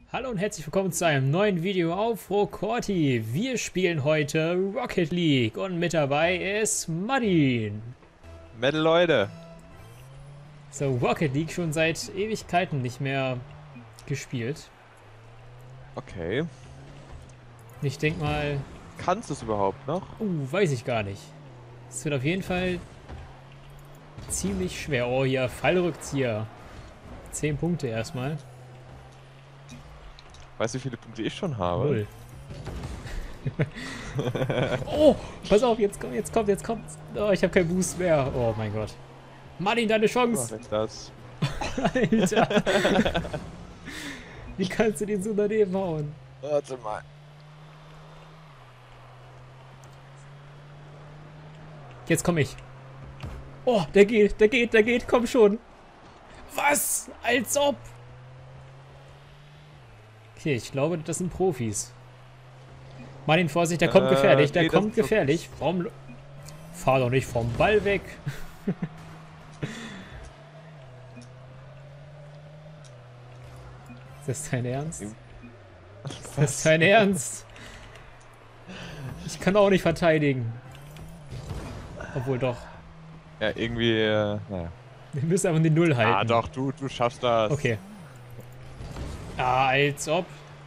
Hallo und herzlich willkommen zu einem neuen Video auf Rokorti. Wir spielen heute Rocket League und mit dabei ist Martin. Metal Leute. So, Rocket League schon seit Ewigkeiten nicht mehr gespielt. Okay. Ich denke mal, Kannst du es überhaupt noch? weiß ich gar nicht. Es wird auf jeden Fall ziemlich schwer. Oh, hier Fallrückzieher. 10 Punkte erstmal. Weißt du, wie viele Punkte ich schon habe? 0. Oh, pass auf, jetzt kommt. Oh, ich habe keinen Boost mehr. Oh mein Gott. Martin, deine Mach Chance. jetzt das. Alter. Wie kannst du den so daneben hauen? Warte mal. Jetzt komme ich. Oh, der geht, komm schon. Was? Als ob. Okay, ich glaube, das sind Profis. Martin, Vorsicht, der kommt gefährlich, der nee, kommt gefährlich. Warum? Fahr doch nicht vom Ball weg. Ist das dein Ernst? Ist das dein Ernst? Ich kann auch nicht verteidigen. Obwohl doch. Ja, irgendwie, naja. Wir müssen einfach die Null halten. Ah, doch, du schaffst das. Okay. Ah, als ob.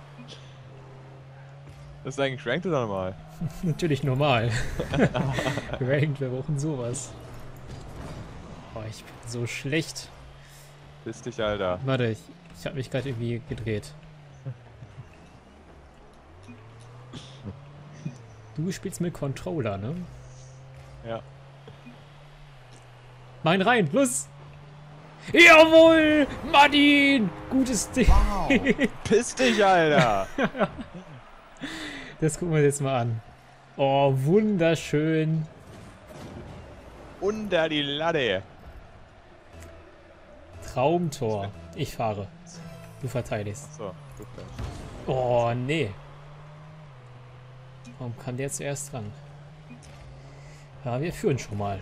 Das ist eigentlich ranked oder normal? Natürlich normal. Ranked, wir brauchen sowas. Oh, ich bin so schlecht. Piss dich, Alter. Warte, ich habe mich gerade irgendwie gedreht. Du spielst mit Controller, ne? Ja. Mein rein, los! Jawohl! Martin! Gutes Ding! Wow. Piss dich, Alter! Das gucken wir uns jetzt mal an. Oh, wunderschön. Unter die Latte. Traumtor. Ich fahre. Du verteidigst. So, du fährst. Oh, nee. Warum kam der zuerst dran? Ja, wir führen schon mal.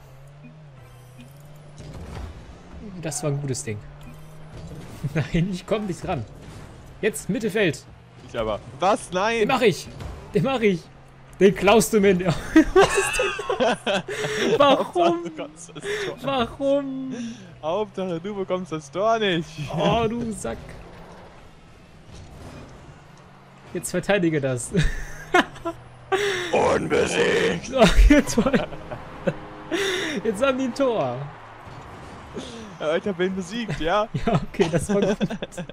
Das war ein gutes Ding. Nein, ich komme nicht dran. Jetzt Mittelfeld. Ich aber. Was? Nein! Den mache ich. Den mache ich. Den klaust du mir. Was ist denn das? Warum? Du bekommst das Tor. Warum? Hauptsache, du bekommst das Tor nicht. Oh, du Sack. Jetzt verteidige das. Unbesiegt! Oh, jetzt haben die ein Tor. Ja, ich hab ihn besiegt, ja? Ja, okay, das war gut.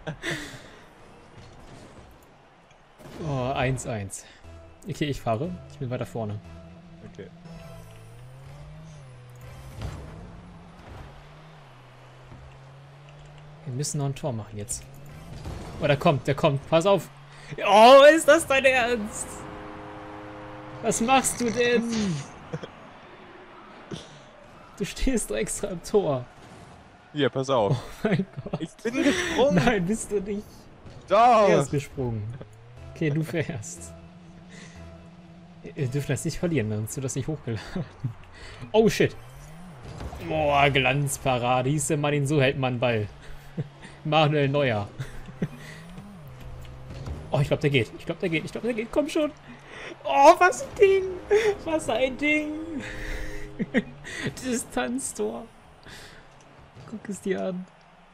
Oh, 1-1. Okay, ich fahre. Ich bin weiter vorne. Okay. Wir müssen noch ein Tor machen jetzt. Oh, der kommt. Pass auf. Oh, ist das dein Ernst? Was machst du denn? Du stehst doch extra im Tor. Hier, pass auf. Oh mein Gott. Ich bin gesprungen. Nein, bist du nicht. Doch. Er ist gesprungen. Okay, du fährst. Wir dürfen das nicht verlieren, sonst wird das nicht hochgeladen. Oh shit. Boah, Glanzparade. Hieß der Martin, so hält man Ball. Manuel Neuer. Oh, ich glaube, der geht. Komm schon. Oh, was ein Ding. Was ein Ding. Distanztor. Guck es dir an.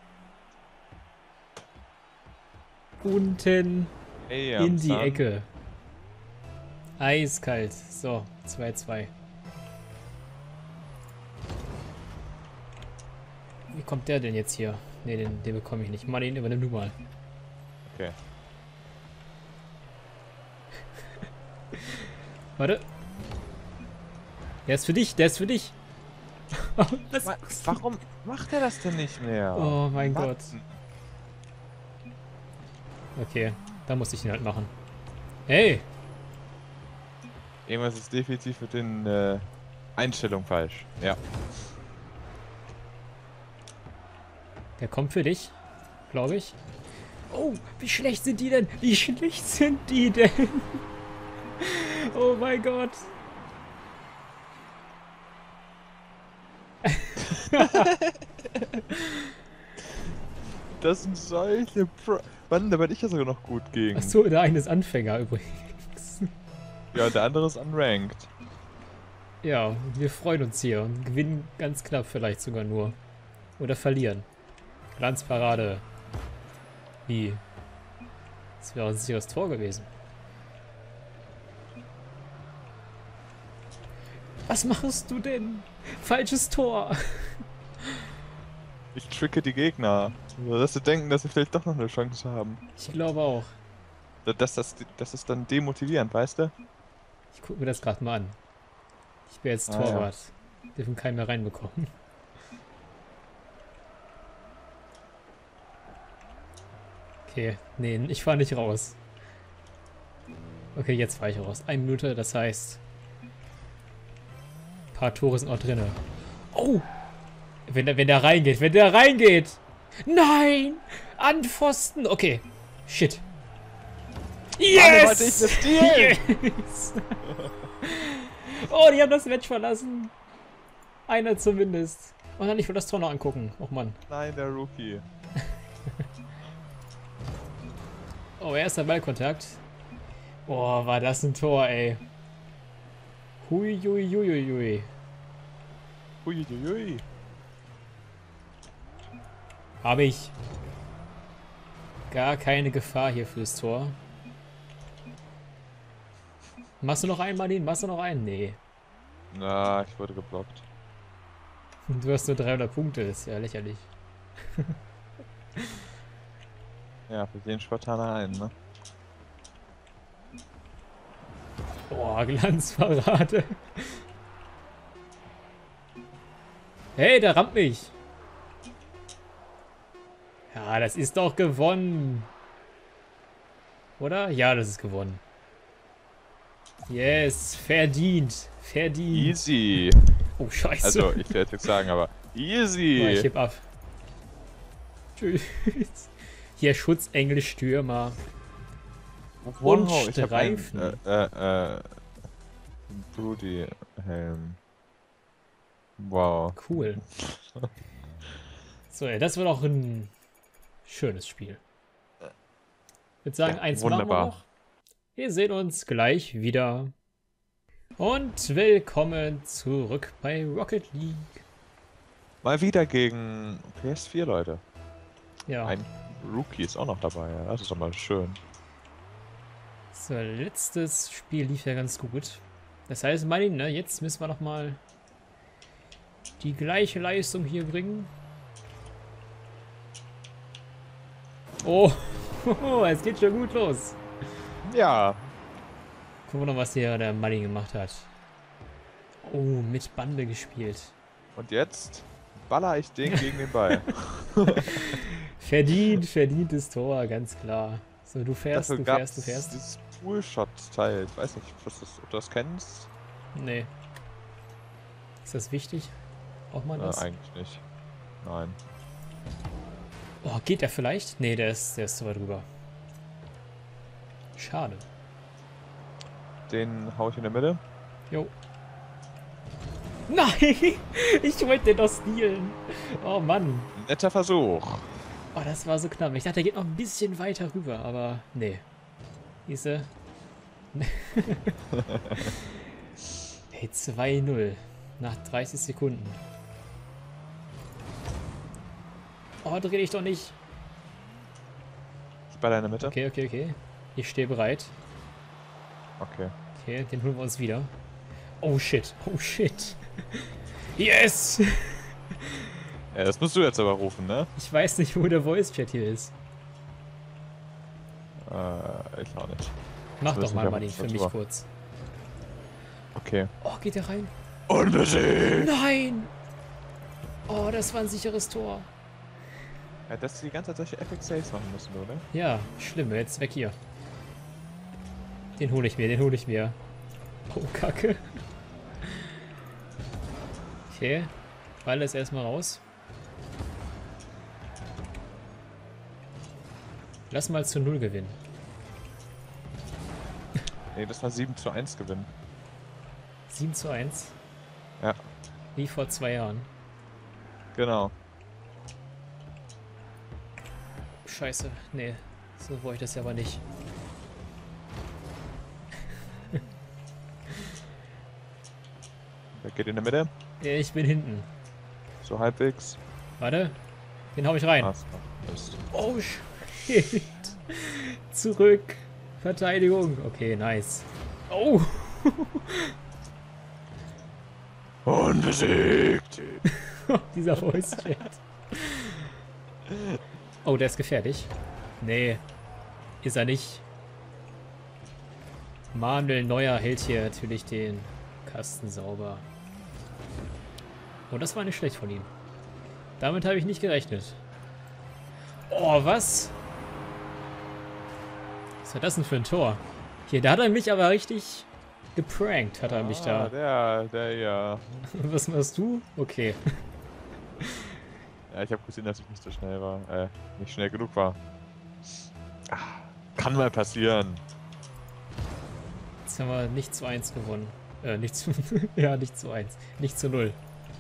Unten Hey, in die Ecke. Eiskalt. So, 2-2. Wie kommt der denn jetzt hier? Ne, den bekomme ich nicht. Martin, übernimm du mal. Okay. Warte. Der ist für dich. Was? Warum macht er das denn nicht mehr? Oh mein Mann. Gott. Okay, da muss ich ihn halt machen. Hey! Irgendwas ist definitiv mit den Einstellungen falsch. Ja. Der kommt für dich, glaube ich. Oh, wie schlecht sind die denn? Wie schlecht sind die denn? Oh mein Gott. Das sind solche Mann, da bin ich ja sogar noch gut gegen. Achso, der eine ist Anfänger übrigens. Ja, der andere ist unranked. Ja, wir freuen uns hier und gewinnen ganz knapp vielleicht sogar nur. Oder verlieren. Glanzparade. Wie? Das wäre ein sicheres Tor gewesen. Was machst du denn? Falsches Tor. Ich tricke die Gegner. So, dass sie denken, dass sie vielleicht doch noch eine Chance haben. Ich glaube auch. Das ist dann demotivierend, weißt du? Ich gucke mir das gerade mal an. Ich bin jetzt Ah, ja. Torwart. Dürfen keinen mehr reinbekommen. Okay, nee, ich fahre nicht raus. Okay, jetzt fahre ich raus. 1 Minute, das heißt... Ein paar Tore sind noch drinne. Oh! Wenn der reingeht, wenn der reingeht! Nein! An Pfosten! Okay. Shit. Yes! Yes! Oh, die haben das Match verlassen. Einer zumindest. Oh nein, ich will das Tor noch angucken. Och Mann. Nein, der Rookie. Oh, erster Ballkontakt. Oh, war das ein Tor, ey. Hui, hui, hui, hui, hui. Uiuiui. Habe ich. Gar keine Gefahr hier fürs Tor. Machst du noch einen, Martin? Machst du noch einen? Nee. Na, ich wurde geblockt. Du hast nur 300 Punkte. Das ist ja lächerlich. Ja, für jeden Spartaner einen, ne? Boah, Glanzparade. Hey, der rammt mich. Ja, das ist doch gewonnen. Oder? Ja, das ist gewonnen. Yes, verdient. Verdient. Easy. Oh, scheiße. Also, ich werde jetzt sagen, aber easy. Oh, ich heb ab. Tschüss. Hier Schutzengel, Stürmer. Und ich hab einen, Streifen. Brody-Helm. Wow. Cool. So, ja, das wird auch ein schönes Spiel. Ich würde sagen, Ja, eins machen wir wunderbar. noch. Wir sehen uns gleich wieder. Und willkommen zurück bei Rocket League. Mal wieder gegen PS4, Leute. Ja, Ein Rookie ist auch noch dabei, ja. Das ist doch mal schön. so, letztes Spiel lief ja ganz gut. Das heißt, Martin, ne, jetzt müssen wir noch mal die gleiche Leistung hier bringen. Oh, es geht schon gut los. Ja. Gucken wir noch, was hier der Martin gemacht hat. Oh, mit Bande gespielt. Und jetzt baller ich den gegen den Ball. Verdientes Tor, ganz klar. So, du fährst, Dafür du gab's fährst, du fährst. dieses Poolshot-Teil. Ich weiß nicht, ob du das kennst. Nee. Ist das wichtig? Braucht man das? Eigentlich nicht. Nein. Oh, geht der vielleicht? Nee, der ist zu weit rüber. Schade. Den hau ich in der Mitte. Jo. Nein! Ich wollte den doch stealen. Oh Mann. Netter Versuch. Oh, das war so knapp. Ich dachte, der geht noch ein bisschen weiter rüber, aber nee. Diese. Hey, 2-0. Nach 30 Sekunden. Oh, dreh dich doch nicht. Ich baller in der Mitte. Okay, okay, okay. Ich stehe bereit. Okay. Okay, den holen wir uns wieder. Oh shit, oh shit. Yes! Ja, das musst du jetzt aber rufen, ne? Ich weiß nicht, wo der Voice-Chat hier ist. Ich auch nicht. Mach Das doch wissen mal, wir Manni, nicht, für was mich war. kurz. Okay. Oh, geht der rein? Unbesiegt! Nein! Oh, das war ein sicheres Tor. Ja, dass sie die ganze Zeit solche Epic Saves machen müssen, oder? Ja, schlimm, jetzt weg hier. Den hole ich mir, den hole ich mir. Oh, Kacke. Okay, Ball ist erstmal raus. Lass mal zu 0 gewinnen. Nee, das war 7:1 Gewinn. 7:1. Ja, Wie vor 2 Jahren. genau. scheiße. Nee, so wollte ich das ja aber nicht. Wer geht in der Mitte? Ich bin hinten. So halbwegs. Warte, den hau ich rein. Ah, Mist. Oh, shit. Zurück. Verteidigung. Okay, nice. Oh. Unbesiegt. Dieser Voice-Chat. Oh, der ist gefährlich. Nee, ist er nicht. Manuel Neuer hält hier natürlich den Kasten sauber. Oh, das war nicht schlecht von ihm. Damit habe ich nicht gerechnet. Oh, was? Was war das denn für ein Tor? Hier, da hat er mich aber richtig geprankt, hat er mich da. Der, ja. Was machst du? Okay. Ja, ich habe gesehen, dass ich nicht so schnell war. Nicht schnell genug war. Kann mal passieren. Jetzt haben wir nicht zu 1 gewonnen. Nicht zu... ja, nicht zu 1. Nicht zu 0.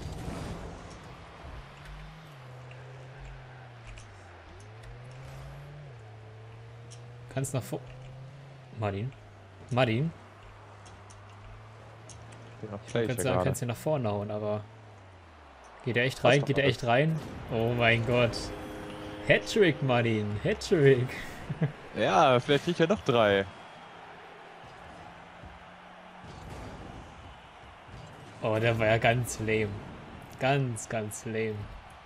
Kannst nach vor... Martin? Martin? Ich könnte sagen, kannst du nach vorne hauen, aber... Geht er echt rein? Geht er echt rein? Oh mein Gott. Hattrick, Martin. Hattrick. Ja, vielleicht kriegt er noch 3. Oh, der war ja ganz lame. Ganz, ganz lame.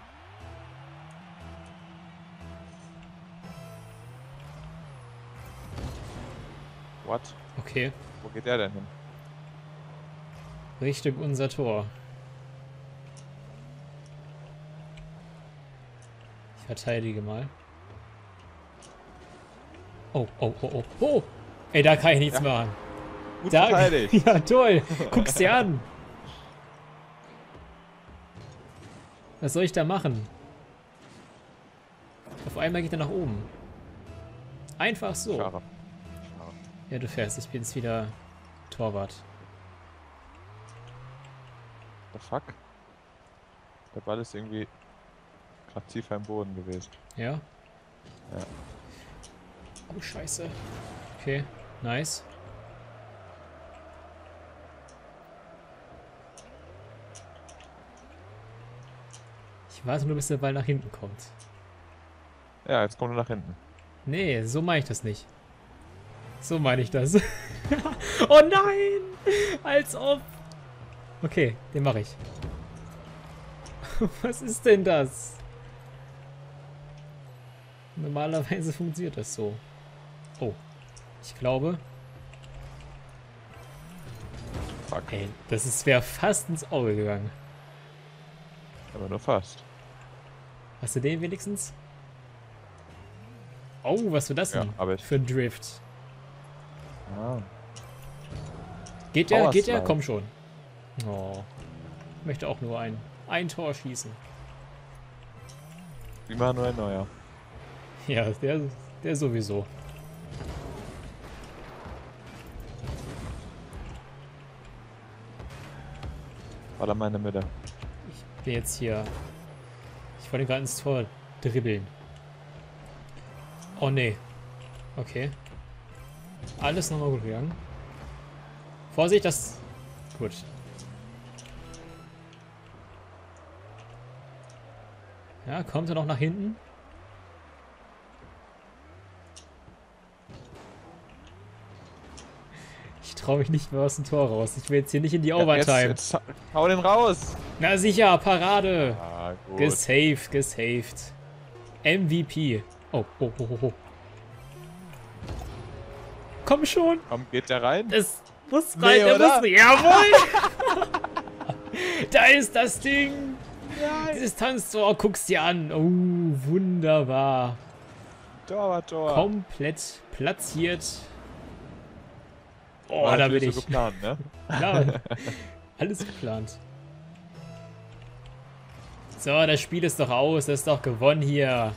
What? Okay. Wo geht der denn hin? Richtung unser Tor. Ich verteidige mal. Oh, oh, oh, oh, oh! Ey, da kann ich nichts machen. Gut Da, verteidigt. ja, toll. Guck's dir an. Was soll ich da machen? Auf einmal geht er nach oben. Einfach so. Schade. Ja, du fährst. Ich bin jetzt wieder Torwart. The fuck? Der Ball ist irgendwie gerade tiefer im Boden gewesen. Ja? Ja. Oh, scheiße. Okay, nice. Ich warte nur, bis der Ball nach hinten kommt. Ja, jetzt kommt er nach hinten. Nee, so meine ich das nicht. So meine ich das. Oh nein! Als ob. Okay, den mache ich. Was ist denn das? Normalerweise funktioniert das so. Oh, ich glaube... Fuck. Ey, das wäre fast ins Auge gegangen. Aber nur fast. Hast du den wenigstens? Oh, was für das Ja, denn? aber ich... Für ein Drift. Ah. Geht der? Geht der? Powerslide. Komm schon. Oh. Ich möchte auch nur ein Tor schießen. Wie Manuel Neuer. Ja, der sowieso. War da meine Mitte. Ich bin jetzt hier... Ich wollte gerade ins Tor dribbeln. Oh nee. Okay. Alles nochmal gut gegangen. Vorsicht, das... Gut. Ja, kommt er noch nach hinten? Ich traue mich nicht mehr aus dem Tor raus. Ich will jetzt hier nicht in die Overtime. Jetzt hau den raus! Na sicher, Parade. Ah, gut. Gesaved, gesaved. MVP. Oh, oh, oh, oh, oh. Komm schon. Komm, geht der rein? Es muss rein, Nee, der oder? muss rein. Jawohl. Da ist das Ding. Nein! Distanztor, guck's dir an. Oh, wunderbar. Tor. Komplett platziert. Oh, War da bin natürlich ich. so geplant, ne? Klar. Alles geplant. So, das Spiel ist doch aus. Das ist doch gewonnen hier.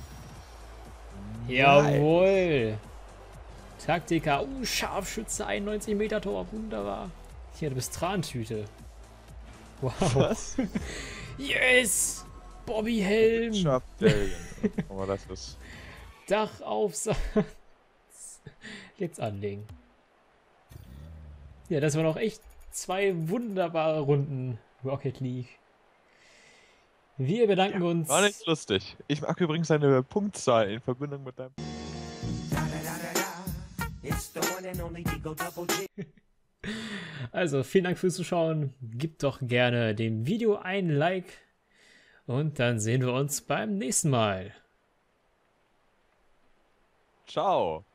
Jawohl. Taktiker. Scharfschütze, 91 Meter Tor. Wunderbar. Hier, du bist Trantüte. Wow. Was? Yes! Bobby Helm. Job, Darian. Aber das ist... Dachaufsatz jetzt anlegen. Ja, das waren auch echt 2 wunderbare Runden Rocket League. Wir bedanken uns. War nicht lustig. Ich mag übrigens deine Punktzahl in Verbindung mit deinem... Also, vielen Dank fürs Zuschauen. Gebt doch gerne dem Video ein Like. Und dann sehen wir uns beim nächsten Mal. Ciao.